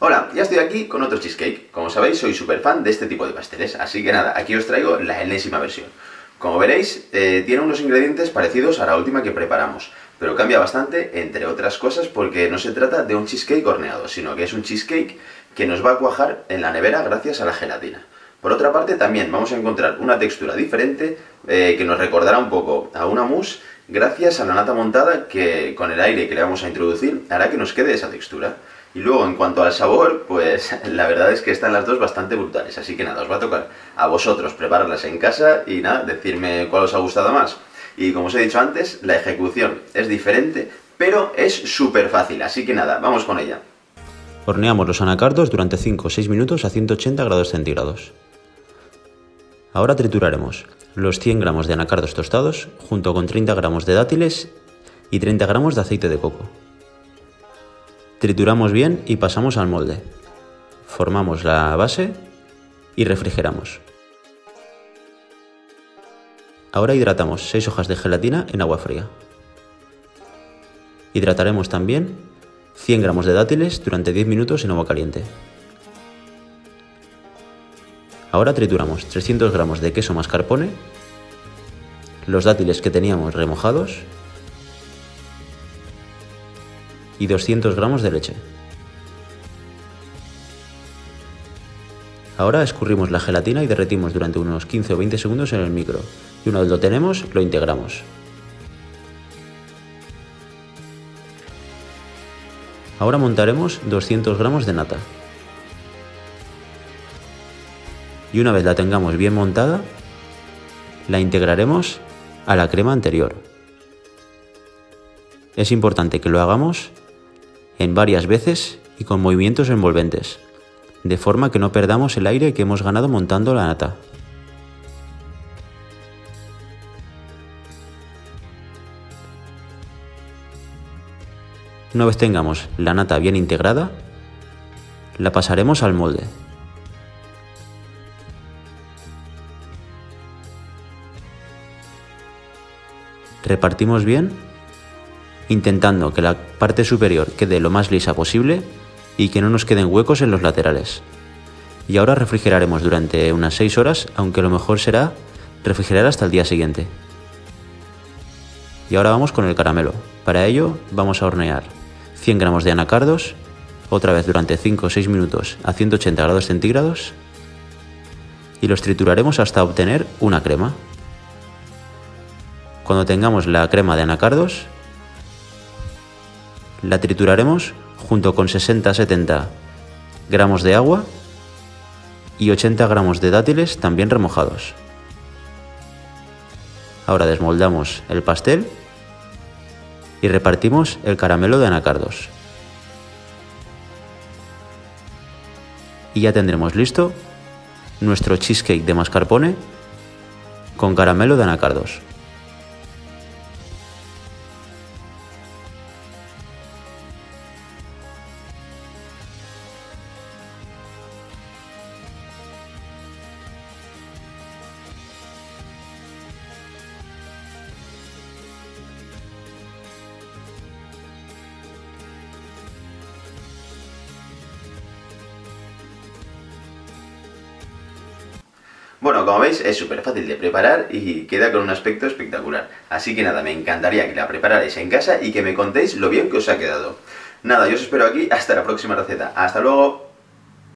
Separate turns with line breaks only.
Hola, ya estoy aquí con otro cheesecake. Como sabéis, soy súper fan de este tipo de pasteles, así que nada, aquí os traigo la enésima versión. Como veréis, tiene unos ingredientes parecidos a la última que preparamos, pero cambia bastante, entre otras cosas, porque no se trata de un cheesecake horneado, sino que es un cheesecake que nos va a cuajar en la nevera gracias a la gelatina. Por otra parte, también vamos a encontrar una textura diferente que nos recordará un poco a una mousse gracias a la nata montada que con el aire que le vamos a introducir hará que nos quede esa textura. Y luego, en cuanto al sabor, pues la verdad es que están las dos bastante brutales. Así que nada, os va a tocar a vosotros prepararlas en casa y nada, decirme cuál os ha gustado más. Y como os he dicho antes, la ejecución es diferente, pero es súper fácil. Así que nada, vamos con ella.
Horneamos los anacardos durante 5 o 6 minutos a 180 grados centígrados. Ahora trituraremos los 100 gramos de anacardos tostados junto con 30 gramos de dátiles y 30 gramos de aceite de coco. Trituramos bien y pasamos al molde. Formamos la base y refrigeramos. Ahora hidratamos 6 hojas de gelatina en agua fría. Hidrataremos también 100 gramos de dátiles durante 10 minutos en agua caliente. Ahora trituramos 300 gramos de queso mascarpone, los dátiles que teníamos remojados y 200 gramos de leche. Ahora escurrimos la gelatina y derretimos durante unos 15 o 20 segundos en el micro, y una vez lo tenemos, lo integramos. Ahora montaremos 200 gramos de nata. Y una vez la tengamos bien montada, la integraremos a la crema anterior. Es importante que lo hagamos en varias veces y con movimientos envolventes, de forma que no perdamos el aire que hemos ganado montando la nata. Una vez tengamos la nata bien integrada, la pasaremos al molde. Repartimos bien, intentando que la parte superior quede lo más lisa posible y que no nos queden huecos en los laterales. Y ahora refrigeraremos durante unas 6 horas, aunque lo mejor será refrigerar hasta el día siguiente. Y ahora vamos con el caramelo. Para ello vamos a hornear 100 gramos de anacardos, otra vez durante 5 o 6 minutos a 180 grados centígrados, y los trituraremos hasta obtener una crema. Cuando tengamos la crema de anacardos, la trituraremos junto con 60-70 gramos de agua y 80 gramos de dátiles también remojados. Ahora desmoldamos el pastel y repartimos el caramelo de anacardos. Y ya tendremos listo nuestro cheesecake de mascarpone con caramelo de anacardos.
Bueno, como veis es súper fácil de preparar y queda con un aspecto espectacular. Así que nada, me encantaría que la prepararais en casa y que me contéis lo bien que os ha quedado. Nada, yo os espero aquí hasta la próxima receta. ¡Hasta luego!